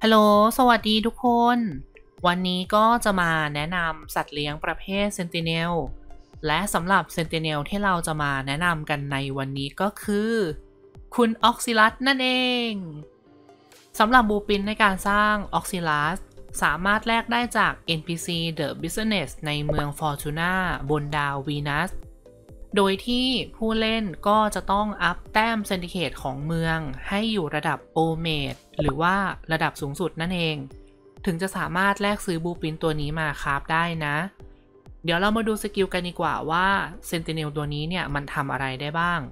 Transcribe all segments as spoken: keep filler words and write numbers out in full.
ฮัลโหลสวัสดีทุกคน วันนี้ก็จะมาแนะนำสัตว์เลี้ยงประเภท Sentinel และสำหรับ Sentinel ที่เราจะมาแนะนำกันในวันนี้ก็คือคุณออกซิลัสนั่นเองสำหรับบูปินในการสร้างออกซิลัสสามารถแลกได้จาก เอ็น พี ซี The Business ในเมืองฟอร์จูน่าบนดาววีนัสโดยที่ผู้เล่นก็จะต้องอัพแต้ม Syndicate ของเมืองให้อยู่ระดับ โอ เมด หรือว่าระดับสูงสุดนั่นเองถึงจะสามารถแลกซื้อบูปินตัวนี้มาคราฟได้นะเดี๋ยวเรามาดูสกิลกันดีกว่าว่า Sentinel ตัวนี้เนี่ยมันทำอะไรได้บ้าง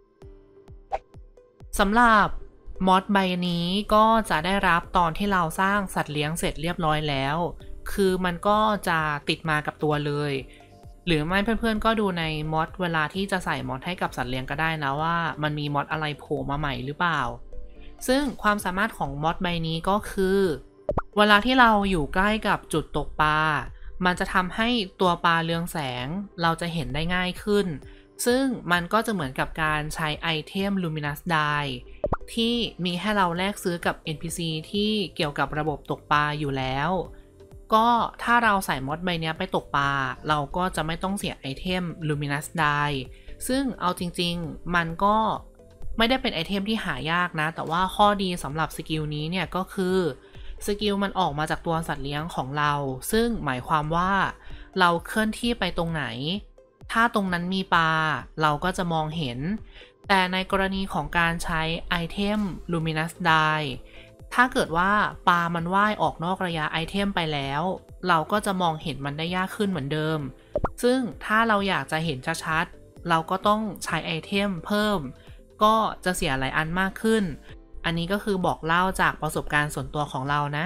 สำหรับมอดใบนี้ก็จะได้รับตอนที่เราสร้างสัตว์เลี้ยงเสร็จเรียบร้อยแล้วคือมันก็จะติดมากับตัวเลยหรือไม่เพื่อนๆก็ดูในมอดเวลาที่จะใส่มอดให้กับสัตว์เลี้ยงก็ได้นะว่ามันมีมอดอะไรโผล่มาใหม่หรือเปล่าซึ่งความสามารถของมอดใบนี้ก็คือเวลาที่เราอยู่ใกล้กับจุดตกปลามันจะทำให้ตัวปลาเรืองแสงเราจะเห็นได้ง่ายขึ้นซึ่งมันก็จะเหมือนกับการใช้ไอเทม Luminous Dye ที่มีให้เราแลกซื้อกับ เอ็น พี ซี ที่เกี่ยวกับระบบตกปลาอยู่แล้วก็ถ้าเราใส่มอดใบนี้ไปตกปลาเราก็จะไม่ต้องเสียไอเทม Luminous Dye ซึ่งเอาจริงๆมันก็ไม่ได้เป็นไอเทมที่หายากนะแต่ว่าข้อดีสำหรับสกิลนี้เนี่ยก็คือสกิลมันออกมาจากตัวสัตว์เลี้ยงของเราซึ่งหมายความว่าเราเคลื่อนที่ไปตรงไหนถ้าตรงนั้นมีปลาเราก็จะมองเห็นแต่ในกรณีของการใช้ไอเทม Luminous Dye ถ้าเกิดว่าปลามันว่ายออกนอกระยะไอเทมไปแล้วเราก็จะมองเห็นมันได้ยากขึ้นเหมือนเดิมซึ่งถ้าเราอยากจะเห็นชัดๆเราก็ต้องใช้ไอเทมเพิ่มก็จะเสียหลายอันมากขึ้นอันนี้ก็คือบอกเล่าจากประสบการณ์ส่วนตัวของเรานะ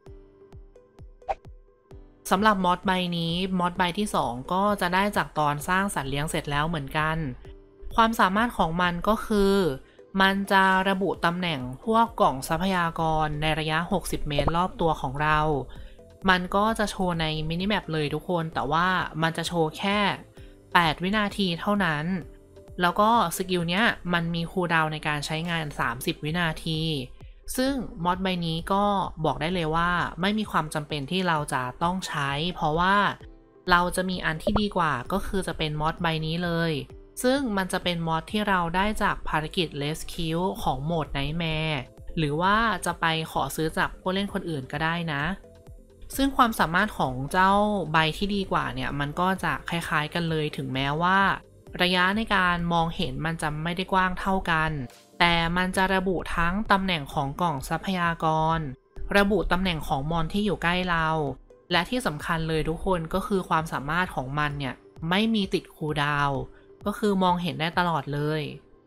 สำหรับมอดใบนี้มอดใบที่สองก็จะได้จากตอนสร้างสัตว์เลี้ยงเสร็จแล้วเหมือนกันความสามารถของมันก็คือมันจะระบุตำแหน่งพวกกล่องทรัพยากรในระยะหกสิบเมตรรอบตัวของเรามันก็จะโชว์ในมินิแมปเลยทุกคนแต่ว่ามันจะโชว์แค่แปดวินาทีเท่านั้นแล้วก็สกิลเนี้ยมันมีคูลดาวน์ในการใช้งานสามสิบวินาทีซึ่งมอดใบนี้ก็บอกได้เลยว่าไม่มีความจำเป็นที่เราจะต้องใช้เพราะว่าเราจะมีอันที่ดีกว่าก็คือจะเป็นมอดใบนี้เลยซึ่งมันจะเป็นมอดที่เราได้จากภารกิจ Rescue ของโหมด Nightmare หรือว่าจะไปขอซื้อจากผู้เล่นคนอื่นก็ได้นะซึ่งความสามารถของเจ้าใบที่ดีกว่าเนี่ยมันก็จะคล้ายๆกันเลยถึงแม้ว่าระยะในการมองเห็นมันจะไม่ได้กว้างเท่ากันแต่มันจะระบุทั้งตำแหน่งของกล่องทรัพยากรระบุตำแหน่งของมอนที่อยู่ใกล้เราและที่สำคัญเลยทุกคนก็คือความสามารถของมันเนี่ยไม่มีติดคูลดาวน์ก็คือมองเห็นได้ตลอดเลย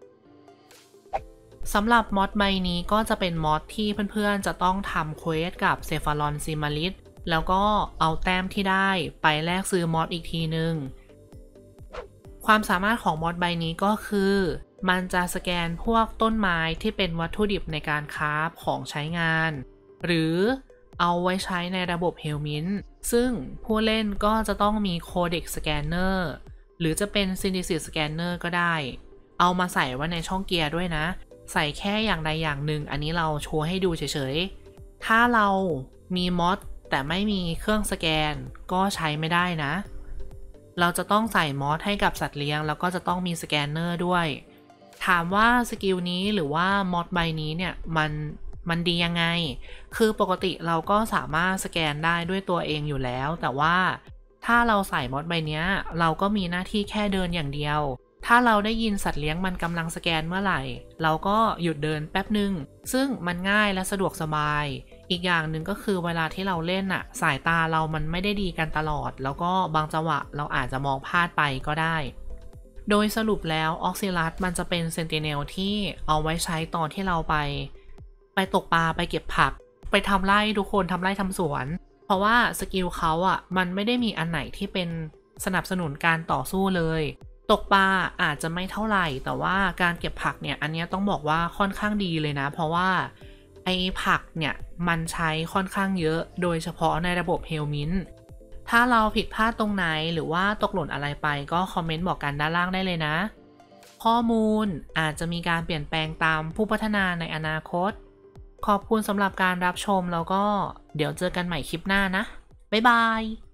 สำหรับมอดใบนี้ก็จะเป็นมอดที่เพื่อนๆจะต้องทำเควสกับเซฟารอนซิมาริสแล้วก็เอาแต้มที่ได้ไปแลกซื้อมอดอีกทีนึงความสามารถของมอดใบนี้ก็คือมันจะสแกนพวกต้นไม้ที่เป็นวัตถุดิบในการคราฟของใช้งานหรือเอาไว้ใช้ในระบบเฮลมินซึ่งผู้เล่นก็จะต้องมีโคเด็กสแกนเนอร์หรือจะเป็นซินดิซิสสแกนเนอร์ก็ได้เอามาใส่ไว้ในช่องเกียร์ด้วยนะใส่แค่อย่างใดอย่างหนึ่งอันนี้เราโชว์ให้ดูเฉยๆถ้าเรามีมอดแต่ไม่มีเครื่องสแกนก็ใช้ไม่ได้นะเราจะต้องใส่มอดให้กับสัตว์เลี้ยงแล้วก็จะต้องมีสแกนเนอร์ด้วยถามว่าสกิลนี้หรือว่ามอดใบนี้เนี่ยมันมันดียังไงคือปกติเราก็สามารถสแกนได้ด้วยตัวเองอยู่แล้วแต่ว่าถ้าเราใส่มอดใบนี้เราก็มีหน้าที่แค่เดินอย่างเดียวถ้าเราได้ยินสัตว์เลี้ยงมันกำลังสแกนเมื่อไหร่เราก็หยุดเดินแป๊บนึงซึ่งมันง่ายและสะดวกสบายอีกอย่างหนึ่งก็คือเวลาที่เราเล่นอะสายตาเรามันไม่ได้ดีกันตลอดแล้วก็บางจังหวะเราอาจจะมองพลาดไปก็ได้โดยสรุปแล้วออกซิลัสมันจะเป็นเซนติเนลที่เอาไว้ใช้ตอนที่เราไปไปตกปลาไปเก็บผักไปทำไร่ทุกคนทำไร่ทำสวนเพราะว่าสกิลเขาอ่ะมันไม่ได้มีอันไหนที่เป็นสนับสนุนการต่อสู้เลยตกปลาอาจจะไม่เท่าไหร่แต่ว่าการเก็บผักเนี่ยอันนี้ต้องบอกว่าค่อนข้างดีเลยนะเพราะว่าไอ้ผักเนี่ยมันใช้ค่อนข้างเยอะโดยเฉพาะในระบบเฮลมินถ้าเราผิดพลาดตรงไหนหรือว่าตกหล่นอะไรไปก็คอมเมนต์บอกกันด้านล่างได้เลยนะข้อมูลอาจจะมีการเปลี่ยนแปลงตามผู้พัฒนาในอนาคตขอบคุณสำหรับการรับชมแล้วก็เดี๋ยวเจอกันใหม่คลิปหน้านะ บ๊ายบาย